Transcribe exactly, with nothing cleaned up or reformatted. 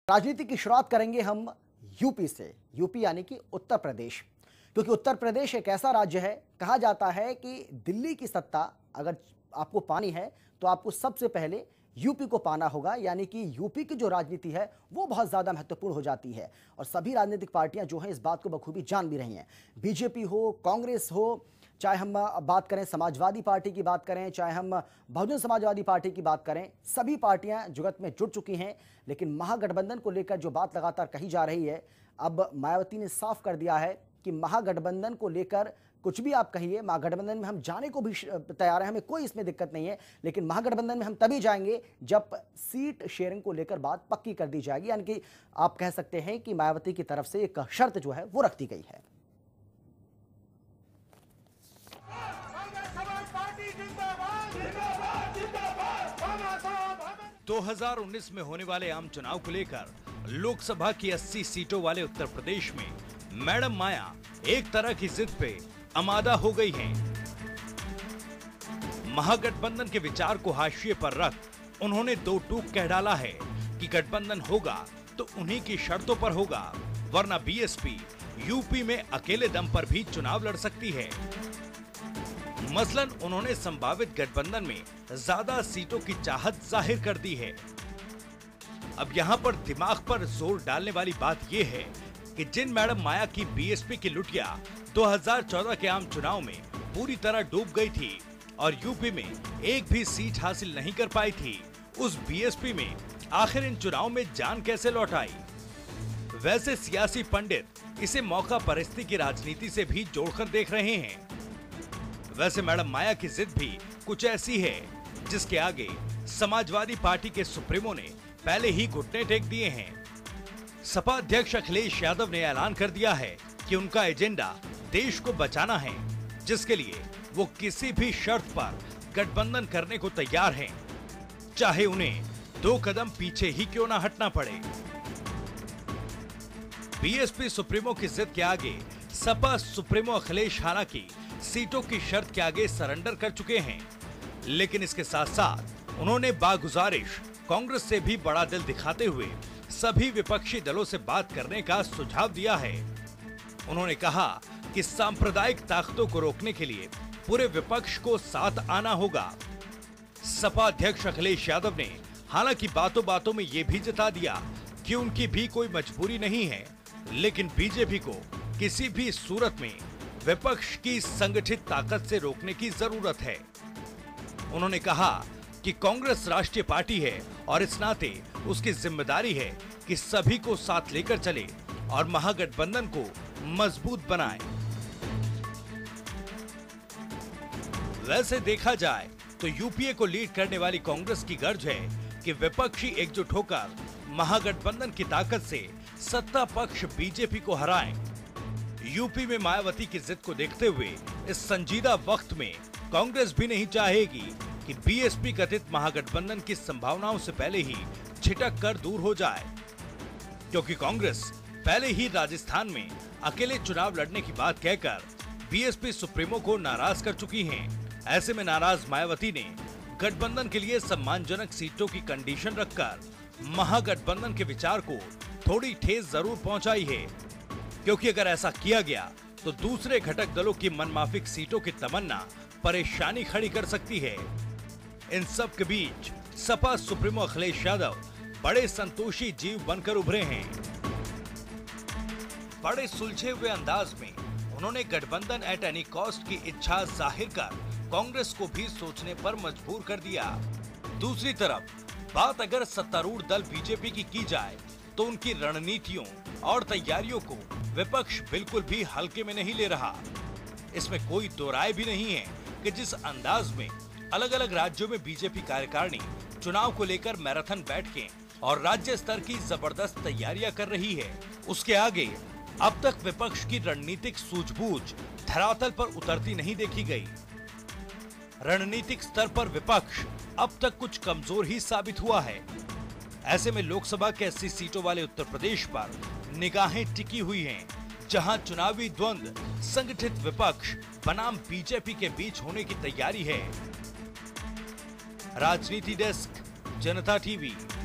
राजनीति की शुरुआत करेंगे हम यूपी से। यूपी यानी कि उत्तर प्रदेश, क्योंकि उत्तर प्रदेश एक ऐसा राज्य है, कहा जाता है कि दिल्ली की सत्ता अगर आपको पानी है तो आपको सबसे पहले यूपी को पाना होगा। यानी कि यूपी की जो राजनीति है वो बहुत ज़्यादा महत्वपूर्ण हो जाती है और सभी राजनीतिक पार्टियां जो हैं इस बात को बखूबी जान भी रही हैं। बीजेपी हो, कांग्रेस हो, चाहे हम बात करें समाजवादी पार्टी की बात करें, चाहे हम बहुजन समाजवादी पार्टी की बात करें, सभी पार्टियां जुगत में जुट चुकी हैं। लेकिन महागठबंधन को लेकर जो बात लगातार कही जा रही है, अब मायावती ने साफ कर दिया है कि महागठबंधन को लेकर कुछ भी आप कहिए, महागठबंधन में हम जाने को भी तैयार हैं, हमें कोई इसमें दिक्कत नहीं है। लेकिन महागठबंधन में हम तभी जाएंगे जब सीट शेयरिंग को लेकर बात पक्की कर दी जाएगी। यानी कि आप कह सकते हैं कि मायावती की तरफ से एक शर्त जो है वो रख दी गई है। दो हज़ार उन्नीस में होने वाले आम चुनाव को लेकर लोकसभा की अस्सी सीटों वाले उत्तर प्रदेश में मैडम माया एक तरह की जिद पे आमादा हो गई हैं। महागठबंधन के विचार को हाशिए पर रख उन्होंने दो टूक कह डाला है कि गठबंधन होगा तो उन्हीं की शर्तों पर होगा, वरना बीएसपी यूपी में अकेले दम पर भी चुनाव लड़ सकती है। मसलन उन्होंने संभावित गठबंधन में ज्यादा सीटों की चाहत जाहिर कर दी है। अब यहाँ पर दिमाग पर जोर डालने वाली बात यह है कि जिन मैडम माया की बीएसपी की लुटिया दो हज़ार चौदह के आम चुनाव में पूरी तरह डूब गई थी और यूपी में एक भी सीट हासिल नहीं कर पाई थी, उस बीएसपी में आखिर इन चुनाव में जान कैसे लौट आई? वैसे सियासी पंडित इसे मौका परिस्थिति की राजनीति से भी जोड़कर देख रहे हैं। वैसे मैडम माया की जिद भी कुछ ऐसी है जिसके आगे समाजवादी पार्टी के सुप्रीमो ने पहले ही घुटने टेक दिए हैं। सपा अध्यक्ष अखिलेश यादव ने ऐलान कर दिया है कि उनका एजेंडा देश को बचाना है, जिसके लिए वो किसी भी शर्त पर गठबंधन करने को तैयार हैं, चाहे उन्हें दो कदम पीछे ही क्यों ना हटना पड़े। बीएसपी सुप्रीमो की जिद के आगे सपा सुप्रीमो अखिलेश हालांकि सीटों की शर्त के आगे सरेंडर कर चुके हैं, लेकिन इसके साथ साथ उन्होंने बागुजारिश कांग्रेस से भी बड़ा दिल दिखाते हुए सभी विपक्षी दलों से बात करने का सुझाव दिया है। उन्होंने कहा कि सांप्रदायिक ताकतों को रोकने के लिए पूरे विपक्ष को साथ आना होगा। सपा अध्यक्ष अखिलेश यादव ने हालांकि बातों बातों में ये भी जता दिया कि उनकी भी कोई मजबूरी नहीं है, लेकिन बीजेपी को किसी भी सूरत में विपक्ष की संगठित ताकत से रोकने की जरूरत है। उन्होंने कहा कि कांग्रेस राष्ट्रीय पार्टी है और इस नाते उसकी जिम्मेदारी है कि सभी को साथ लेकर चले और महागठबंधन को मजबूत बनाए। वैसे देखा जाए तो यूपीए को लीड करने वाली कांग्रेस की गर्ज है कि विपक्षी एकजुट होकर महागठबंधन की ताकत से सत्ता पक्ष बीजेपी को हराएं। यूपी में मायावती की जिद को देखते हुए इस संजीदा वक्त में कांग्रेस भी नहीं चाहेगी कि बीएसपी कथित महागठबंधन की संभावनाओं से पहले ही छिटक कर दूर हो जाए, क्योंकि कांग्रेस पहले ही राजस्थान में अकेले चुनाव लड़ने की बात कहकर बीएसपी सुप्रीमो को नाराज कर चुकी है। ऐसे में नाराज मायावती ने गठबंधन के लिए सम्मानजनक सीटों की कंडीशन रखकर महागठबंधन के विचार को थोड़ी ठेस जरूर पहुंचाई है, क्योंकि अगर ऐसा किया गया तो दूसरे घटक दलों की मनमाफिक सीटों की तमन्ना परेशानी खड़ी कर सकती है। इन सब के बीच सपा सुप्रीमो अखिलेश यादव बड़े संतोषी जीव बनकर उभरे हैं। बड़े सुलझे हुए अंदाज में उन्होंने गठबंधन एट एनी कॉस्ट की इच्छा जाहिर कर कांग्रेस को भी सोचने पर मजबूर कर दिया। दूसरी तरफ बात अगर सत्तारूढ़ दल बीजेपी की की जाए तो उनकी रणनीतियों और तैयारियों को विपक्ष बिल्कुल भी हल्के में नहीं ले रहा। इसमें कोई दो राय भी नहीं है कि जिस अंदाज में अलग अलग राज्यों में बीजेपी कार्यकारिणी चुनाव को लेकर मैराथन बैठकें और राज्य स्तर की जबरदस्त तैयारियां कर रही है, उसके आगे अब तक विपक्ष की रणनीतिक सूझबूझ धरातल पर उतरती नहीं देखी गई। रणनीतिक स्तर पर विपक्ष अब तक कुछ कमजोर ही साबित हुआ है। ऐसे में लोकसभा के अस्सी सीटों वाले उत्तर प्रदेश पर निगाहें टिकी हुई हैं, जहां चुनावी द्वंद संगठित विपक्ष बनाम बीजेपी के बीच होने की तैयारी है। राजनीति डेस्क, जनता टीवी।